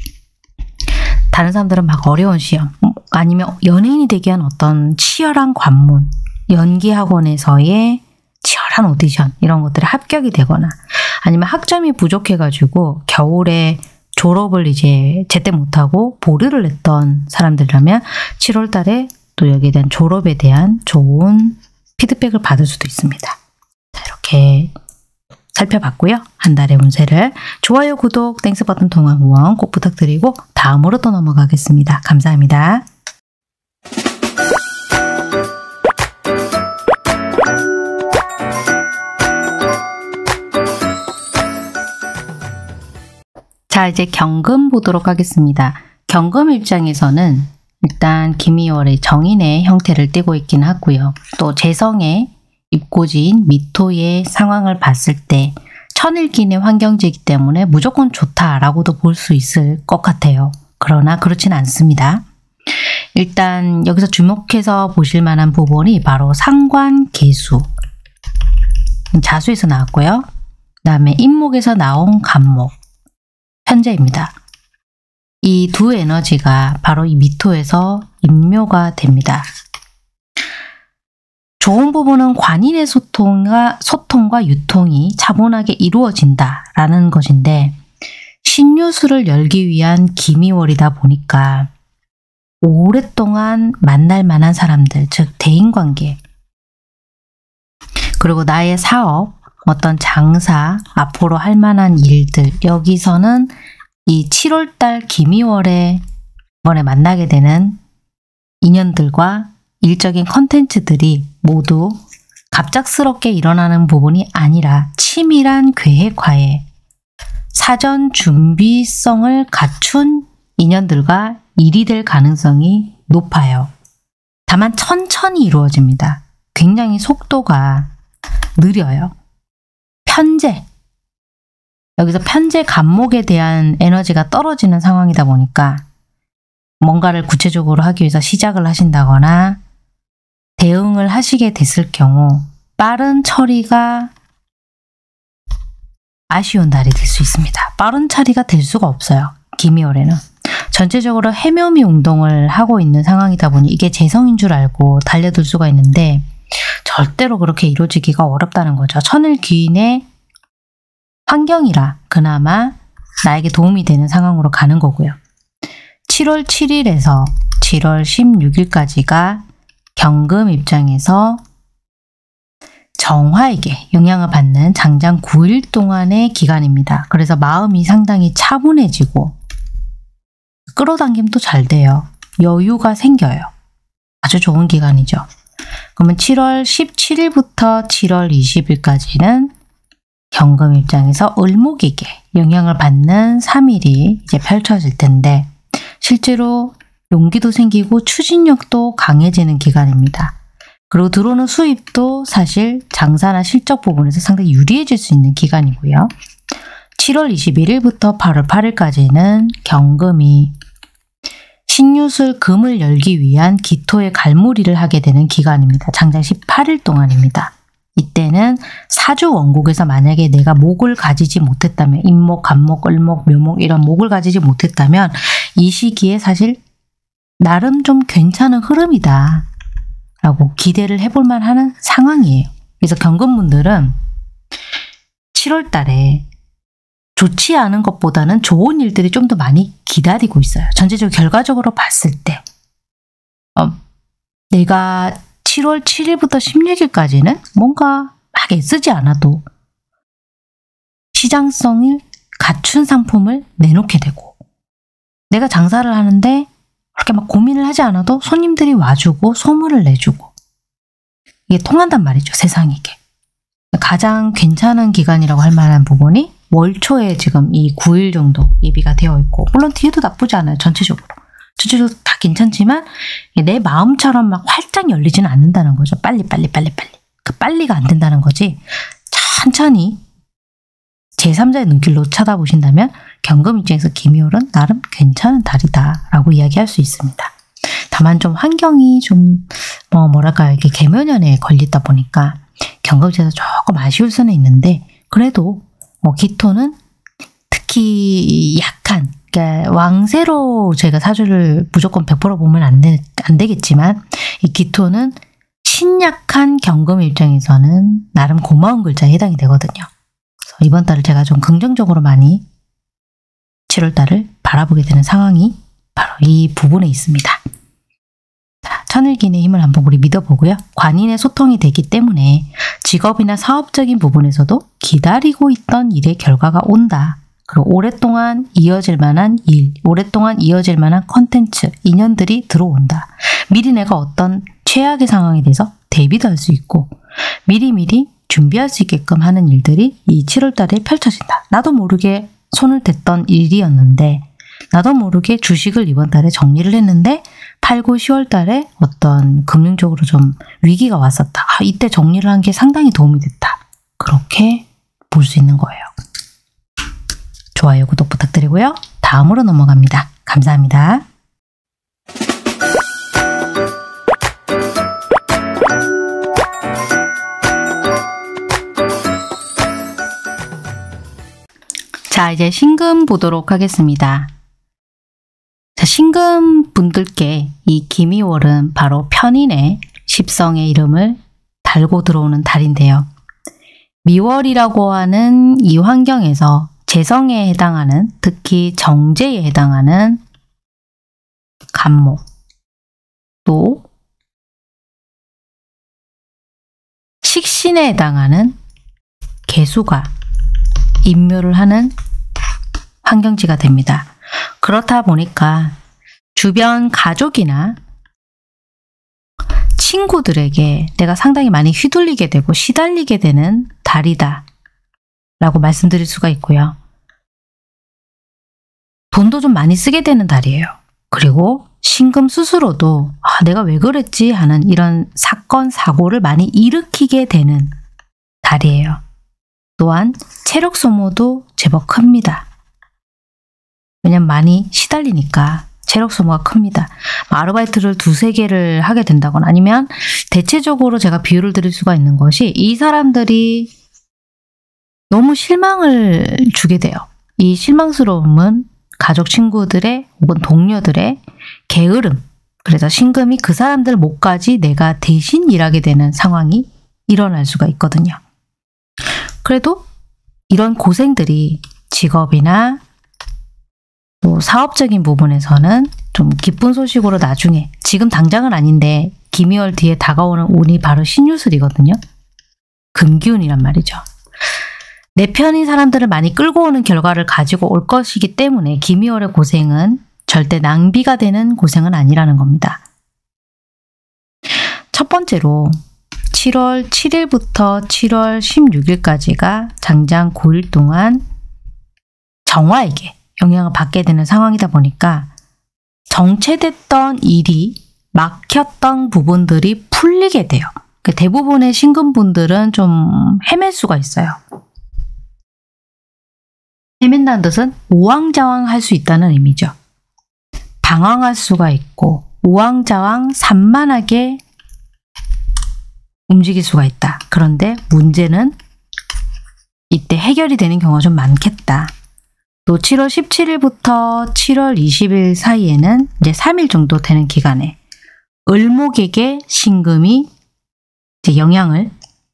다른 사람들은 막 어려운 시험 아니면 연예인이 되기 위한 어떤 치열한 관문, 연기학원에서의 치열한 오디션 이런 것들에 합격이 되거나 아니면 학점이 부족해가지고 겨울에 졸업을 이제 제때 못하고 보류를 했던 사람들이라면 7월 달에 또 여기에 대한 졸업에 대한 좋은 피드백을 받을 수도 있습니다. 자, 이렇게 살펴봤고요. 한 달의 운세를 좋아요, 구독, 땡스 버튼 통화 후원 꼭 부탁드리고 다음으로 또 넘어가겠습니다. 감사합니다. 자, 이제 경금 보도록 하겠습니다. 경금 입장에서는 일단 김이월의 정인의 형태를 띠고 있긴 하고요. 또 재성의 입고지인 미토의 상황을 봤을 때 천일기인의 환경지이기 때문에 무조건 좋다라고도 볼 수 있을 것 같아요. 그러나 그렇진 않습니다. 일단 여기서 주목해서 보실 만한 부분이 바로 상관계수, 자수에서 나왔고요. 그 다음에 인목에서 나온 간목, 편재입니다. 이 두 에너지가 바로 이 미토에서 인묘가 됩니다. 좋은 부분은 관인의 소통과 유통이 차분하게 이루어진다라는 것인데 신유수를 열기 위한 김이월이다 보니까 오랫동안 만날 만한 사람들, 즉 대인관계, 그리고 나의 사업, 어떤 장사, 앞으로 할 만한 일들, 여기서는 이 7월달 김이월에 이번에 만나게 되는 인연들과 일적인 컨텐츠들이 모두 갑작스럽게 일어나는 부분이 아니라 치밀한 계획화에 사전 준비성을 갖춘 인연들과 일이 될 가능성이 높아요. 다만 천천히 이루어집니다. 굉장히 속도가 느려요. 편재, 여기서 편재 간목에 대한 에너지가 떨어지는 상황이다 보니까 뭔가를 구체적으로 하기 위해서 시작을 하신다거나 대응을 하시게 됐을 경우 빠른 처리가 아쉬운 달이 될 수 있습니다. 빠른 처리가 될 수가 없어요. 김이월에는. 전체적으로 해묘미 운동을 하고 있는 상황이다 보니 이게 재성인 줄 알고 달려들 수가 있는데 절대로 그렇게 이루어지기가 어렵다는 거죠. 천일귀인의 환경이라 그나마 나에게 도움이 되는 상황으로 가는 거고요. 7월 7일에서 7월 16일까지가 경금 입장에서 정화에게 영향을 받는 장장 9일 동안의 기간입니다. 그래서 마음이 상당히 차분해지고 끌어당김도 잘 돼요. 여유가 생겨요. 아주 좋은 기간이죠. 그러면 7월 17일부터 7월 20일까지는 경금 입장에서 을목에게 영향을 받는 3일이 이제 펼쳐질 텐데 실제로 용기도 생기고 추진력도 강해지는 기간입니다. 그리고 들어오는 수입도 사실 장사나 실적 부분에서 상당히 유리해질 수 있는 기간이고요. 7월 21일부터 8월 8일까지는 경금이 신유술 금을 열기 위한 기토의 갈무리를 하게 되는 기간입니다. 장장 18일 동안입니다. 이때는 사주 원국에서 만약에 내가 목을 가지지 못했다면 인목, 간목, 을목, 묘목 이런 목을 가지지 못했다면 이 시기에 사실 나름 좀 괜찮은 흐름이다 라고 기대를 해볼 만한 상황이에요. 그래서 경금분들은 7월 달에 좋지 않은 것보다는 좋은 일들이 좀 더 많이 기다리고 있어요. 전체적으로 결과적으로 봤을 때 내가 7월 7일부터 16일까지는 뭔가 막 애쓰지 않아도 시장성을 갖춘 상품을 내놓게 되고 내가 장사를 하는데 그렇게 막 고민을 하지 않아도 손님들이 와주고 소문을 내주고 이게 통한단 말이죠. 세상에 이게. 가장 괜찮은 기간이라고 할 만한 부분이 월초에 지금 이 9일 정도 예비가 되어 있고 물론 뒤에도 나쁘지 않아요. 전체적으로 다 괜찮지만 내 마음처럼 막 활짝 열리지는 않는다는 거죠. 빨리. 그 빨리가 안 된다는 거지. 천천히 제3자의 눈길로 쳐다보신다면 경금 입장에서 김이월은 나름 괜찮은 달이다 라고 이야기할 수 있습니다. 다만 좀 환경이 좀 뭐랄까요, 이게 계묘년에 걸리다 보니까 경금 입장에서 조금 아쉬울 수는 있는데 그래도 기토는 특히 약한, 그러니까 왕세로 제가 사주를 무조건 100% 보면 안 되겠지만 이 기토는 신약한 경금 입장에서는 나름 고마운 글자에 해당이 되거든요. 그래서 이번 달을 제가 좀 긍정적으로 많이 7월달을 바라보게 되는 상황이 바로 이 부분에 있습니다. 자, 천일기인의 힘을 한번 우리 믿어보고요. 관인의 소통이 되기 때문에 직업이나 사업적인 부분에서도 기다리고 있던 일의 결과가 온다. 그리고 오랫동안 이어질 만한 일, 오랫동안 이어질 만한 컨텐츠, 인연들이 들어온다. 미리 내가 어떤 최악의 상황에 대해서 대비도 할 수 있고 미리미리 준비할 수 있게끔 하는 일들이 이 7월달에 펼쳐진다. 나도 모르게 손을 댔던 일이었는데 나도 모르게 주식을 이번 달에 정리를 했는데 8, 9, 10월 달에 어떤 금융적으로 좀 위기가 왔었다. 이때 정리를 한 게 상당히 도움이 됐다. 그렇게 볼 수 있는 거예요. 좋아요, 구독 부탁드리고요. 다음으로 넘어갑니다. 감사합니다. 자, 이제 신금 보도록 하겠습니다. 자, 신금 분들께 이 기미월은 바로 편인의 십성의 이름을 달고 들어오는 달인데요. 미월이라고 하는 이 환경에서 재성에 해당하는, 특히 정제에 해당하는 간목, 또 식신에 해당하는 개수가 인묘를 하는 환경지가 됩니다. 그렇다 보니까 주변 가족이나 친구들에게 내가 상당히 많이 휘둘리게 되고 시달리게 되는 달이다 라고 말씀드릴 수가 있고요. 돈도 좀 많이 쓰게 되는 달이에요. 그리고 신금 스스로도 내가 왜 그랬지 하는 이런 사건, 사고를 많이 일으키게 되는 달이에요. 또한 체력 소모도 제법 큽니다. 왜냐면 많이 시달리니까 체력 소모가 큽니다. 아르바이트를 2-3개를 하게 된다거나 아니면 대체적으로 제가 비유를 드릴 수가 있는 것이 이 사람들이 너무 실망을 주게 돼요. 이 실망스러움은 가족 친구들의 혹은 동료들의 게으름, 그래서 신금이 그 사람들 몫까지 내가 대신 일하게 되는 상황이 일어날 수가 있거든요. 그래도 이런 고생들이 직업이나 또 사업적인 부분에서는 좀 기쁜 소식으로 나중에, 지금 당장은 아닌데 기미월 뒤에 다가오는 운이 바로 신유술이거든요. 금기운이란 말이죠. 내 편인 사람들을 많이 끌고 오는 결과를 가지고 올 것이기 때문에 기미월의 고생은 절대 낭비가 되는 고생은 아니라는 겁니다. 첫 번째로 7월 7일부터 7월 16일까지가 장장 9일 동안 정화에게 영향을 받게 되는 상황이다 보니까 정체됐던 일이, 막혔던 부분들이 풀리게 돼요. 대부분의 신금분들은 좀 헤맬 수가 있어요. 헤맨다는 뜻은 우왕좌왕할 수 있다는 의미죠. 방황할 수가 있고 우왕좌왕 산만하게 움직일 수가 있다. 그런데 문제는 이때 해결이 되는 경우가 좀 많겠다. 또 7월 17일부터 7월 20일 사이에는 이제 3일 정도 되는 기간에 을목에게 신금이 이제 영향을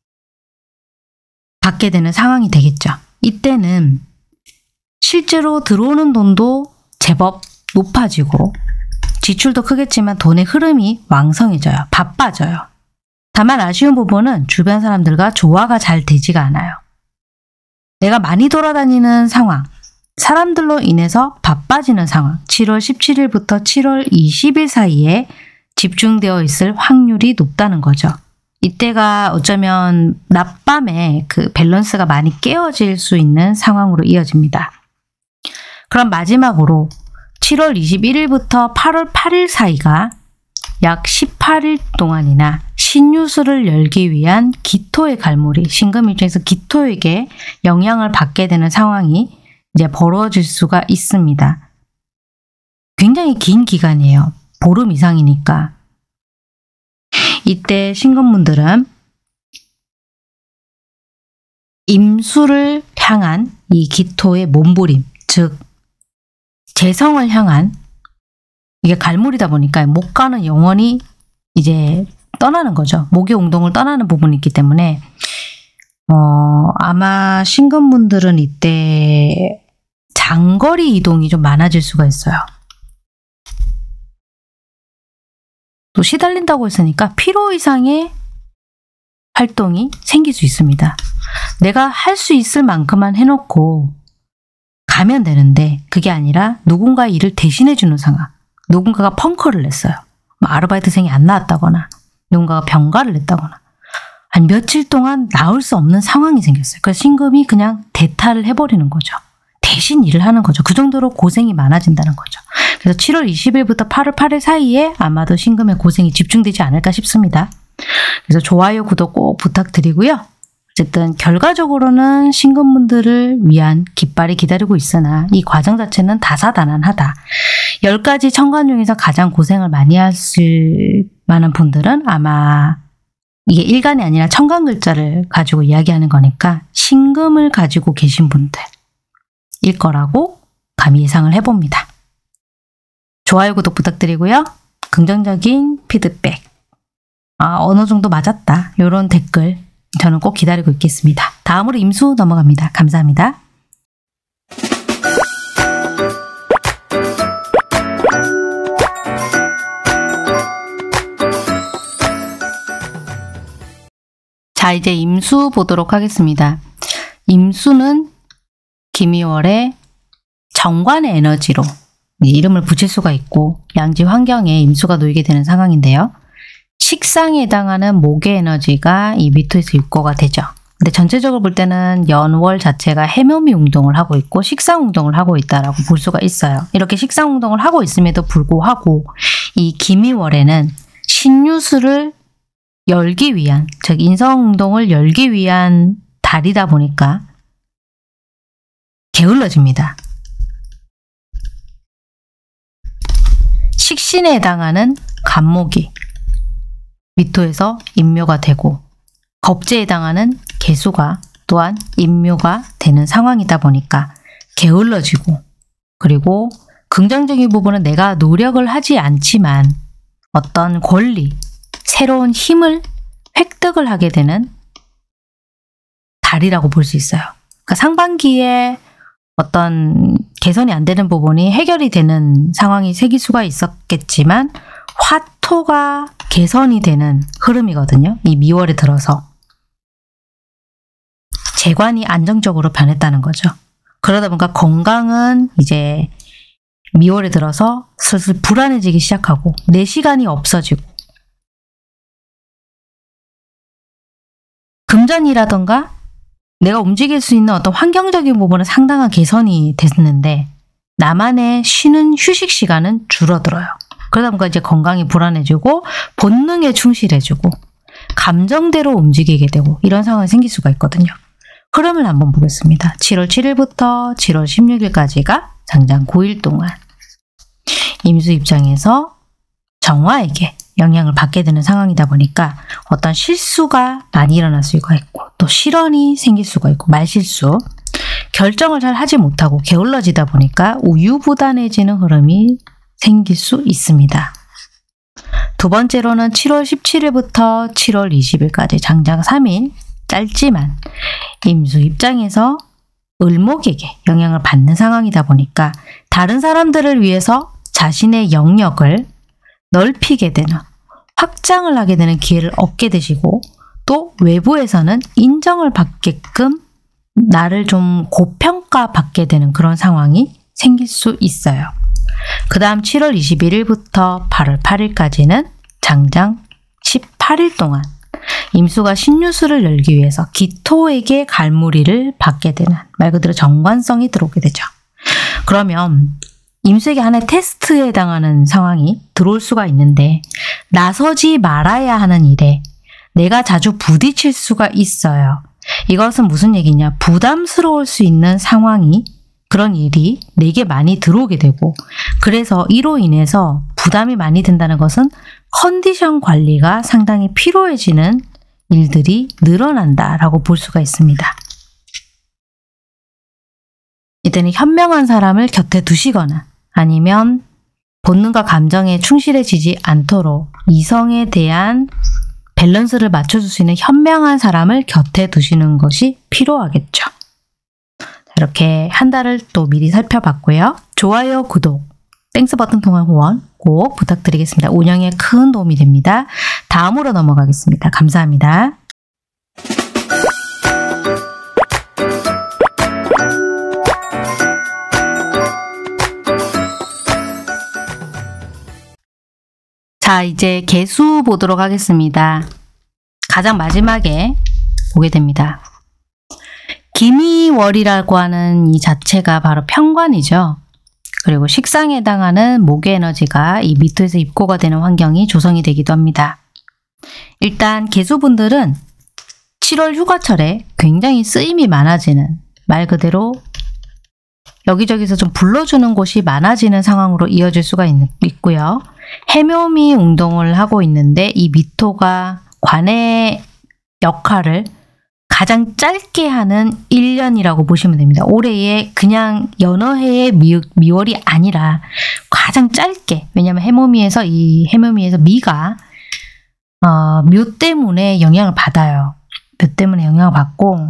받게 되는 상황이 되겠죠. 이때는 실제로 들어오는 돈도 제법 높아지고 지출도 크겠지만 돈의 흐름이 왕성해져요. 바빠져요. 다만 아쉬운 부분은 주변 사람들과 조화가 잘 되지가 않아요. 내가 많이 돌아다니는 상황, 사람들로 인해서 바빠지는 상황, 7월 17일부터 7월 20일 사이에 집중되어 있을 확률이 높다는 거죠. 이때가 어쩌면 낮밤에 그 밸런스가 많이 깨어질 수 있는 상황으로 이어집니다. 그럼 마지막으로 7월 21일부터 8월 8일 사이가 약 18일 동안이나 신유술을 열기 위한 기토의 갈무리, 신금 입장에서 기토에게 영향을 받게 되는 상황이 이제 벌어질 수가 있습니다. 굉장히 긴 기간이에요. 보름 이상이니까. 이때 신금분들은 임수를 향한 이 기토의 몸부림, 즉 재성을 향한, 이게 갈물이다 보니까 목과는 영원히 이제 떠나는 거죠. 목의 운동을 떠나는 부분이 있기 때문에 아마 신금분들은 이때 장거리 이동이 좀 많아질 수가 있어요. 또 시달린다고 했으니까 필요 이상의 활동이 생길 수 있습니다. 내가 할 수 있을 만큼만 해놓고 가면 되는데 그게 아니라 누군가의 일을 대신해주는 상황. 누군가가 펑커를 냈어요. 아르바이트생이 안 나왔다거나 누군가가 병가를 냈다거나 한 며칠 동안 나올 수 없는 상황이 생겼어요. 그래서 신금이 그냥 대타를 해버리는 거죠. 대신 일을 하는 거죠. 그 정도로 고생이 많아진다는 거죠. 그래서 7월 20일부터 8월 8일 사이에 아마도 신금의 고생이 집중되지 않을까 싶습니다. 그래서 좋아요, 구독 꼭 부탁드리고요. 어쨌든 결과적으로는 신금분들을 위한 깃발이 기다리고 있으나 이 과정 자체는 다사다난하다. 10가지 천간 중에서 가장 고생을 많이 하실 만한 분들은 아마 이게 일간이 아니라 천간 글자를 가지고 이야기하는 거니까 신금을 가지고 계신 분들일 거라고 감히 예상을 해봅니다. 좋아요, 구독 부탁드리고요. 긍정적인 피드백, 어느 정도 맞았다, 이런 댓글 저는 꼭 기다리고 있겠습니다. 다음으로 임수 넘어갑니다. 감사합니다. 자, 이제 임수 보도록 하겠습니다. 임수는 김이월의 정관의 에너지로 이름을 붙일 수가 있고 양지 환경에 임수가 놓이게 되는 상황인데요. 식상에 해당하는 목의 에너지가 이 미토에서 입고가 되죠. 근데 전체적으로 볼 때는 연월 자체가 해묘미 운동을 하고 있고 식상 운동을 하고 있다라고 볼 수가 있어요. 이렇게 식상 운동을 하고 있음에도 불구하고 이 김이월에는 신유수를 열기 위한, 즉 인성 운동을 열기 위한 달이다 보니까 게을러집니다. 식신에 해당하는 간목이 미토에서 인묘가 되고 겁재에 해당하는 개수가 또한 인묘가 되는 상황이다 보니까 게을러지고, 그리고 긍정적인 부분은 내가 노력을 하지 않지만 어떤 권리, 새로운 힘을 획득을 하게 되는 달이라고 볼 수 있어요. 그러니까 상반기에 어떤 개선이 안 되는 부분이 해결이 되는 상황이 생길 수가 있었겠지만 화토가 개선이 되는 흐름이거든요. 이 미월에 들어서 재관이 안정적으로 변했다는 거죠. 그러다 보니까 건강은 이제 미월에 들어서 슬슬 불안해지기 시작하고 내 시간이 없어지고 금전이라던가 내가 움직일 수 있는 어떤 환경적인 부분은 상당한 개선이 됐는데 나만의 쉬는 휴식 시간은 줄어들어요. 그러다 보니까 이제 건강이 불안해지고 본능에 충실해지고 감정대로 움직이게 되고 이런 상황이 생길 수가 있거든요. 흐름을 한번 보겠습니다. 7월 7일부터 7월 16일까지가 장장 9일 동안 임수 입장에서 정화에게 영향을 받게 되는 상황이다 보니까 어떤 실수가 많이 일어날 수가 있고 또 실언이 생길 수가 있고 말실수, 결정을 잘 하지 못하고 게을러지다 보니까 우유부단해지는 흐름이 생길 수 있습니다. 두 번째로는 7월 17일부터 7월 20일까지 장장 3일 짧지만 임수 입장에서 을목에게 영향을 받는 상황이다 보니까 다른 사람들을 위해서 자신의 영역을 넓히게 되는, 확장을 하게 되는 기회를 얻게 되시고 또 외부에서는 인정을 받게끔 나를 좀 고평가 받게 되는 그런 상황이 생길 수 있어요. 그 다음 7월 21일부터 8월 8일까지는 장장 18일 동안 임수가 신유수를 열기 위해서 기토에게 갈무리를 받게 되는, 말 그대로 정관성이 들어오게 되죠. 그러면 임수에게 하나의 테스트에 해당하는 상황이 들어올 수가 있는데 나서지 말아야 하는 일에 내가 자주 부딪힐 수가 있어요. 이것은 무슨 얘기냐, 부담스러울 수 있는 상황이, 그런 일이 내게 많이 들어오게 되고 그래서 이로 인해서 부담이 많이 된다는 것은 컨디션 관리가 상당히 필요해지는 일들이 늘어난다라고 볼 수가 있습니다. 이때는 현명한 사람을 곁에 두시거나 아니면 본능과 감정에 충실해지지 않도록 이성에 대한 밸런스를 맞춰줄 수 있는 현명한 사람을 곁에 두시는 것이 필요하겠죠. 이렇게 한 달을 또 미리 살펴봤고요. 좋아요, 구독, 땡스 버튼 통한 후원 꼭 부탁드리겠습니다. 운영에 큰 도움이 됩니다. 다음으로 넘어가겠습니다. 감사합니다. 자, 이제 개수 보도록 하겠습니다. 가장 마지막에 보게 됩니다. 기미월이라고 하는 이 자체가 바로 편관이죠. 그리고 식상에 해당하는 목의 에너지가 이 미토에서 입고가 되는 환경이 조성이 되기도 합니다. 일단 개수분들은 7월 휴가철에 굉장히 쓰임이 많아지는, 말 그대로 여기저기서 좀 불러주는 곳이 많아지는 상황으로 이어질 수가 있고요. 해묘미 운동을 하고 있는데 이 미토가 관의 역할을 가장 짧게 하는 1년이라고 보시면 됩니다. 올해의 그냥 연어해의 미월이 아니라 가장 짧게, 왜냐하면 해묘미에서 미가 묘 때문에 영향을 받아요. 묘 때문에 영향을 받고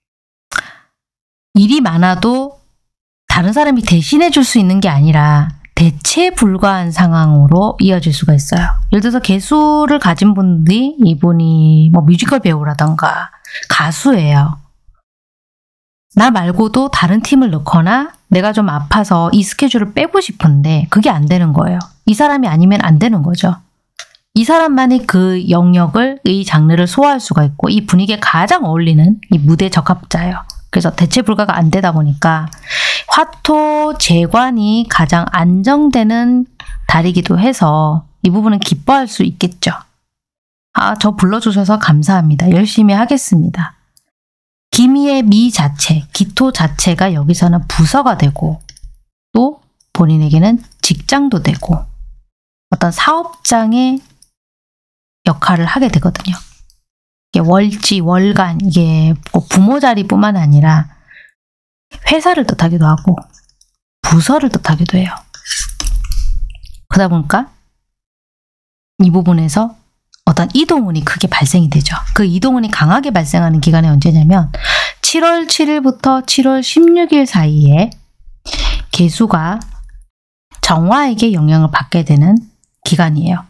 일이 많아도 다른 사람이 대신해 줄 수 있는 게 아니라 대체 불가한 상황으로 이어질 수가 있어요. 예를 들어서 개수를 가진 분들이, 이분이 뭐 뮤지컬 배우라던가 가수예요. 나 말고도 다른 팀을 넣거나 내가 좀 아파서 이 스케줄을 빼고 싶은데 그게 안 되는 거예요. 이 사람이 아니면 안 되는 거죠. 이 사람만이 그 영역을, 이 장르를 소화할 수가 있고 이 분위기에 가장 어울리는 이 무대 적합자예요. 그래서 대체 불가가 안 되다 보니까 화토 재관이 가장 안정되는 달이기도 해서 이 부분은 기뻐할 수 있겠죠. 아, 저 불러주셔서 감사합니다. 열심히 하겠습니다. 기미의 미 자체, 기토 자체가 여기서는 부서가 되고 또 본인에게는 직장도 되고 어떤 사업장의 역할을 하게 되거든요. 이게 월지, 월간, 이게 부모 자리뿐만 아니라 회사를 뜻하기도 하고 부서를 뜻하기도 해요. 그러다 보니까 이 부분에서 어떤 이동운이 크게 발생이 되죠. 그 이동운이 강하게 발생하는 기간이 언제냐면 7월 7일부터 7월 16일 사이에 개수가 정화에게 영향을 받게 되는 기간이에요.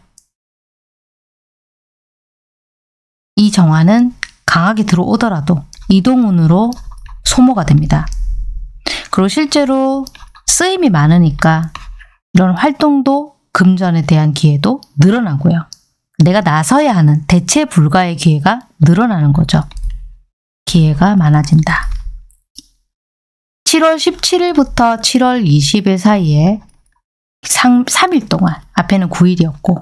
이 정화는 강하게 들어오더라도 이동운으로 소모가 됩니다. 그리고 실제로 쓰임이 많으니까 이런 활동도 금전에 대한 기회도 늘어나고요. 내가 나서야 하는 대체 불가의 기회가 늘어나는 거죠. 기회가 많아진다. 7월 17일부터 7월 20일 사이에 3일 동안, 앞에는 9일이었고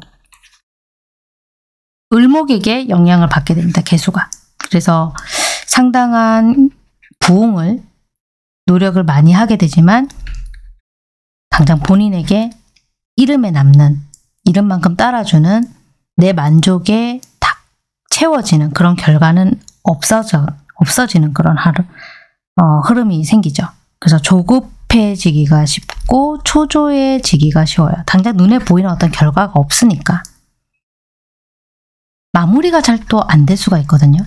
을목에게 영향을 받게 됩니다. 개수가. 그래서 상당한 부흥을, 노력을 많이 하게 되지만 당장 본인에게 이름에 남는, 이름만큼 따라주는 내 만족에 딱 채워지는 그런 결과는 없어지는 그런 흐름이 생기죠. 그래서 조급해지기가 쉽고 초조해지기가 쉬워요. 당장 눈에 보이는 어떤 결과가 없으니까. 마무리가 잘 또 안 될 수가 있거든요.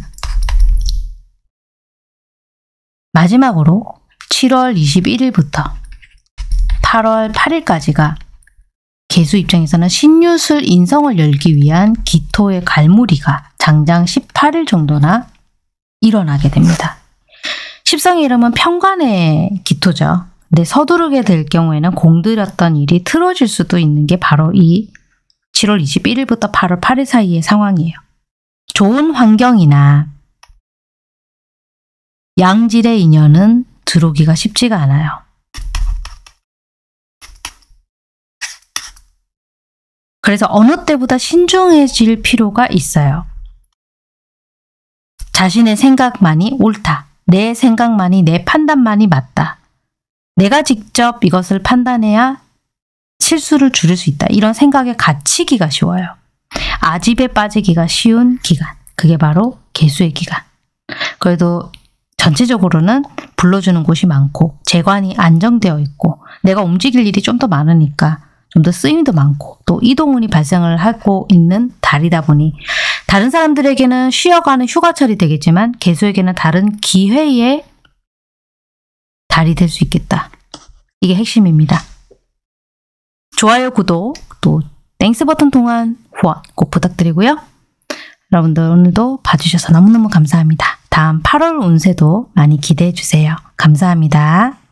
마지막으로 7월 21일부터 8월 8일까지가 개수 입장에서는 신유술 인성을 열기 위한 기토의 갈무리가 장장 18일 정도나 일어나게 됩니다. 십성의 이름은 편관의 기토죠. 근데 서두르게 될 경우에는 공들였던 일이 틀어질 수도 있는 게 바로 이 7월 21일부터 8월 8일 사이의 상황이에요. 좋은 환경이나 양질의 인연은 들어오기가 쉽지가 않아요. 그래서 어느 때보다 신중해질 필요가 있어요. 자신의 생각만이 옳다. 내 생각만이, 내 판단만이 맞다. 내가 직접 이것을 판단해야 실수를 줄일 수 있다. 이런 생각에 갇히기가 쉬워요. 아집에 빠지기가 쉬운 기간. 그게 바로 개수의 기간. 그래도 전체적으로는 불러주는 곳이 많고 재관이 안정되어 있고 내가 움직일 일이 좀 더 많으니까 좀 더 쓰임도 많고 또 이동운이 발생을 하고 있는 달이다 보니 다른 사람들에게는 쉬어가는 휴가철이 되겠지만 개수에게는 다른 기회의 달이 될 수 있겠다. 이게 핵심입니다. 좋아요, 구독, 또 땡스 버튼 통한 후원 꼭 부탁드리고요. 여러분들 오늘도 봐주셔서 너무너무 감사합니다. 다음 8월 운세도 많이 기대해 주세요. 감사합니다.